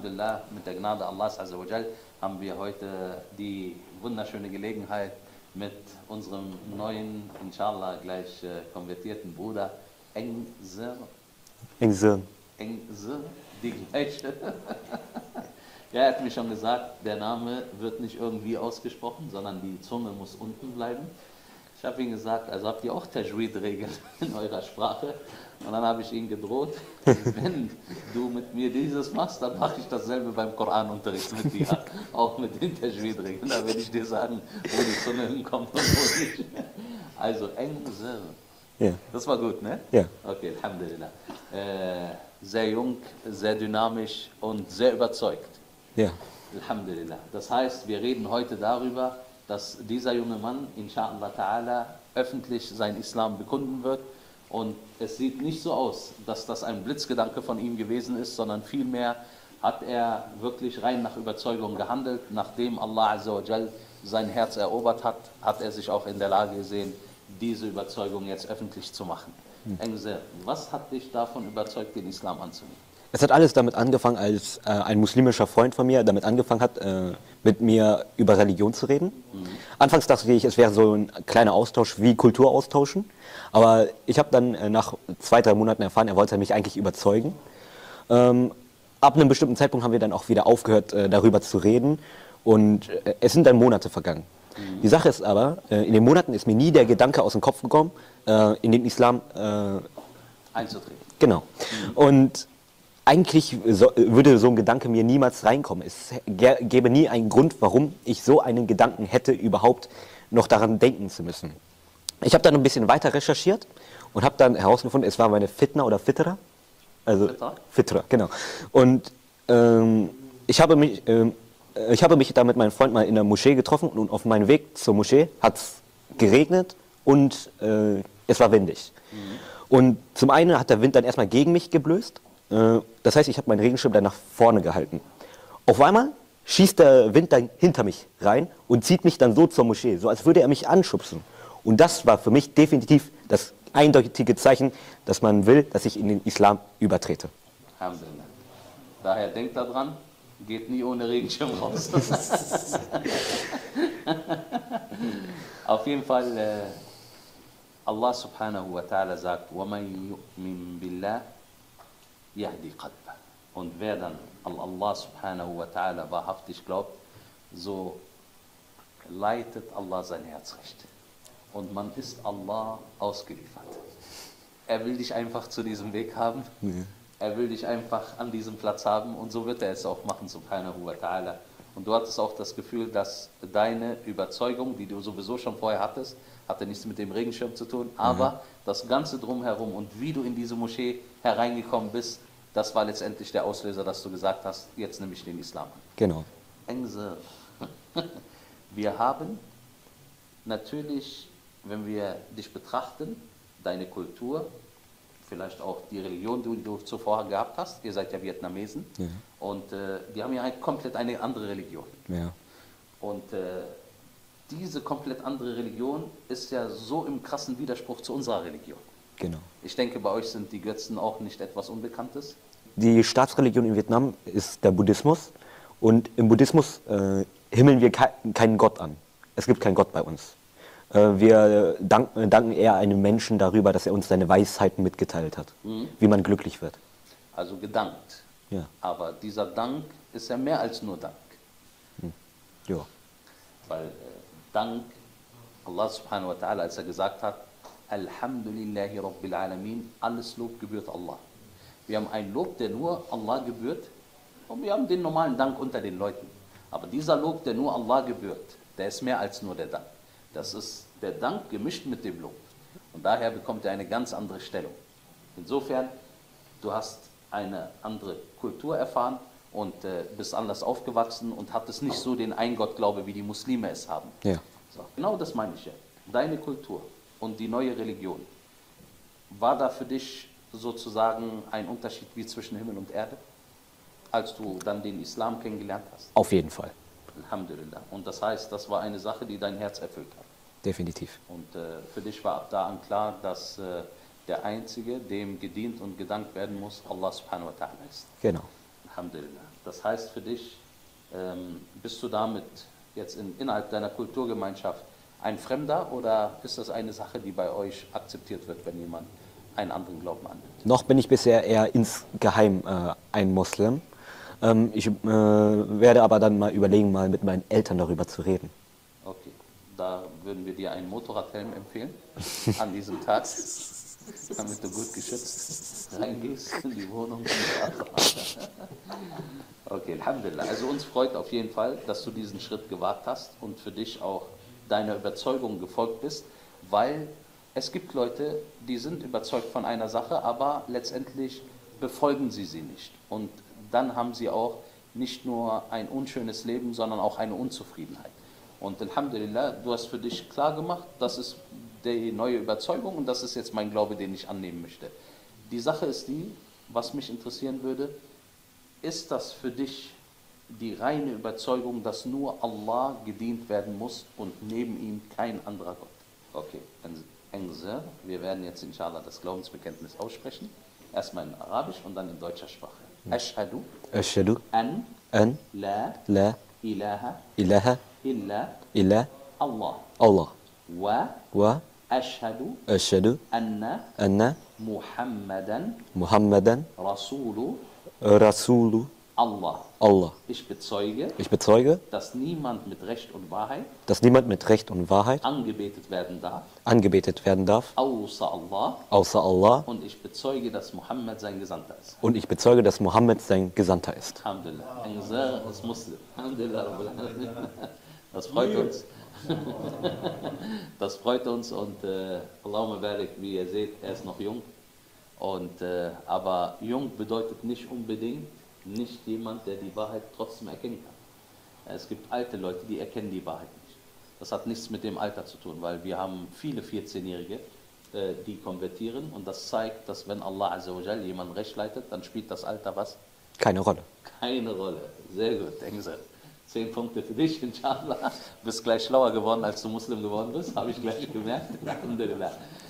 Alhamdulillah, mit der Gnade Allahs Azza wa Jal haben wir heute die wunderschöne Gelegenheit, mit unserem neuen, inshallah gleich konvertierten Bruder Engzer, die gleiche. Er hat mir schon gesagt, der Name wird nicht irgendwie ausgesprochen, sondern die Zunge muss unten bleiben. Ich habe ihm gesagt, also habt ihr auch Tajweed-Regeln in eurer Sprache? Und dann habe ich ihn gedroht, wenn du mit mir dieses machst, dann mache ich dasselbe beim Koranunterricht mit dir, auch mit den Tajweed-Regeln. Da werde ich dir sagen, wo die Zunge hinkommt und wo nicht. Also Engzer. Ja. Das war gut, ne? Ja. Okay, Alhamdulillah. Sehr jung, sehr dynamisch und sehr überzeugt. Ja. Alhamdulillah. Das heißt, wir reden heute darüber, dass dieser junge Mann, inshallah ta'ala, öffentlich sein Islam bekunden wird. Und es sieht nicht so aus, dass das ein Blitzgedanke von ihm gewesen ist, sondern vielmehr hat er wirklich rein nach Überzeugung gehandelt. Nachdem Allah Azza wa Jal sein Herz erobert hat, hat er sich auch in der Lage gesehen, diese Überzeugung jetzt öffentlich zu machen. Engzer, was hat dich davon überzeugt, den Islam anzunehmen? Es hat alles damit angefangen, als ein muslimischer Freund von mir damit angefangen hat, mit mir über Religion zu reden. Anfangs dachte ich, es wäre so ein kleiner Austausch wie Kulturaustauschen. Aber ich habe dann nach 2, 3 Monaten erfahren, er wollte mich eigentlich überzeugen. Ab einem bestimmten Zeitpunkt haben wir dann auch wieder aufgehört, darüber zu reden. Und es sind dann Monate vergangen. Die Sache ist aber, in den Monaten ist mir nie der Gedanke aus dem Kopf gekommen, in den Islam einzutreten. Genau. Und eigentlich würde so ein Gedanke mir niemals reinkommen. Es gäbe nie einen Grund, warum ich so einen Gedanken hätte, überhaupt noch daran denken zu müssen. Ich habe dann ein bisschen weiter recherchiert und habe dann herausgefunden, es war meine Fitna oder Fitra. Also Fitra, genau. Und ich habe mich da mit meinem Freund mal in der Moschee getroffen und auf meinem Weg zur Moschee hat es geregnet und es war windig. Und zum einen hat der Wind dann erstmal gegen mich geblößt. Das heißt, ich habe meinen Regenschirm dann nach vorne gehalten. Auf einmal schießt der Wind dann hinter mich rein und zieht mich dann so zur Moschee, so als würde er mich anschubsen. Und das war für mich definitiv das eindeutige Zeichen, dass man will, dass ich in den Islam übertrete. Alhamdulillah. Daher denkt daran, geht nie ohne Regenschirm raus. Auf jeden Fall, Allah subhanahu wa ta'ala sagt, وَمَنْ يُؤْمِنْ بِاللَّهِ يَهْدِي قَلْبَهُ. Und wer dann an Allah subhanahu wa ta'ala wahrhaftig glaubt, so leitet Allah sein Herz recht. Und man ist Allah ausgeliefert. Er will dich einfach zu diesem Weg haben. Ja. Er will dich einfach an diesem Platz haben und so wird er es auch machen, subhanahu wa ta'ala. Und du hattest auch das Gefühl, dass deine Überzeugung, die du sowieso schon vorher hattest, hatte nichts mit dem Regenschirm zu tun, aber das Ganze drumherum und wie du in diese Moschee hereingekommen bist, das war letztendlich der Auslöser, dass du gesagt hast, jetzt nehme ich den Islam an. Genau. Engzer. Wir haben natürlich, wenn wir dich betrachten, deine Kultur, vielleicht auch die Religion, die du zuvor gehabt hast, ihr seid ja Vietnamesen, und die haben ja komplett eine andere Religion. Ja. Und diese komplett andere Religion ist ja so im krassen Widerspruch zu unserer Religion. Genau. Ich denke, bei euch sind die Götzen auch nicht etwas Unbekanntes. Die Staatsreligion in Vietnam ist der Buddhismus und im Buddhismus himmeln wir keinen Gott an. Es gibt keinen Gott bei uns. Wir danken eher einem Menschen darüber, dass er uns seine Weisheiten mitgeteilt hat, wie man glücklich wird. Also gedankt. Ja. Aber dieser Dank ist ja mehr als nur Dank. Ja. Weil Dank, Allah subhanahu wa ta'ala, als er gesagt hat, Alhamdulillahi Rabbil Alamin, alles Lob gebührt Allah. Wir haben ein Lob, der nur Allah gebührt, und wir haben den normalen Dank unter den Leuten. Aber dieser Lob, der nur Allah gebührt, der ist mehr als nur der Dank. Das ist der Dank gemischt mit dem Lob. Und daher bekommt er eine ganz andere Stellung. Insofern, du hast eine andere Kultur erfahren und bist anders aufgewachsen und hattest nicht so den Eingottglaube, wie die Muslime es haben. Ja. So, genau das meine ich ja. Deine Kultur und die neue Religion, war da für dich sozusagen ein Unterschied wie zwischen Himmel und Erde, als du dann den Islam kennengelernt hast? Auf jeden Fall. Alhamdulillah. Und das heißt, das war eine Sache, die dein Herz erfüllt hat. Definitiv. Und für dich war ab da an klar, dass der Einzige, dem gedient und gedankt werden muss, Allah subhanahu wa ta'ala ist. Genau. Alhamdulillah. Das heißt für dich, bist du damit jetzt innerhalb deiner Kulturgemeinschaft ein Fremder oder ist das eine Sache, die bei euch akzeptiert wird, wenn jemand einen anderen Glauben annimmt? Noch bin ich bisher eher insgeheim ein Muslim. Ich werde aber dann mal überlegen, mal mit meinen Eltern darüber zu reden. Okay, da würden wir dir einen Motorradhelm empfehlen an diesem Tag, damit du gut geschützt reingehst in die Wohnung. Okay, Alhamdulillah. Also uns freut auf jeden Fall, dass du diesen Schritt gewagt hast und für dich auch deiner Überzeugung gefolgt bist, weil es gibt Leute, die sind überzeugt von einer Sache, aber letztendlich befolgen sie nicht. Und dann haben sie auch nicht nur ein unschönes Leben, sondern auch eine Unzufriedenheit. Und Alhamdulillah, du hast für dich klar gemacht, das ist die neue Überzeugung und das ist jetzt mein Glaube, den ich annehmen möchte. Die Sache ist die, was mich interessieren würde, ist das für dich die reine Überzeugung, dass nur Allah gedient werden muss und neben ihm kein anderer Gott? Okay, Engse, wir werden jetzt inshallah das Glaubensbekenntnis aussprechen. Erstmal in Arabisch und dann in deutscher Sprache. Ashhadu Ashhadu an an la la ilaha ilaha illa illa Allah Allah wa wa ashhadu ashhadu anna anna Muhammadan Muhammadan Rasulu Rasulu Allah. Allah. Ich bezeuge, dass niemand mit Recht und Wahrheit angebetet werden darf, außer Allah. Und ich bezeuge, dass Mohammed sein Gesandter ist. Alhamdulillah. Ein Gesandter ist Muslim. Alhamdulillah. Das freut uns. Das freut uns und Allahumma barik, wie ihr seht, er ist noch jung. Aber jung bedeutet nicht unbedingt nicht jemand, der die Wahrheit trotzdem erkennen kann. Es gibt alte Leute, die erkennen die Wahrheit nicht. Das hat nichts mit dem Alter zu tun, weil wir haben viele 14-Jährige, die konvertieren und das zeigt, dass wenn Allah Azza wa Jal jemanden recht leitet, dann spielt das Alter was? Keine Rolle. Keine Rolle. Sehr gut, Engel. 10 Punkte für dich, inshallah. Du bist gleich schlauer geworden, als du Muslim geworden bist, habe ich gleich gemerkt. Alhamdulillah.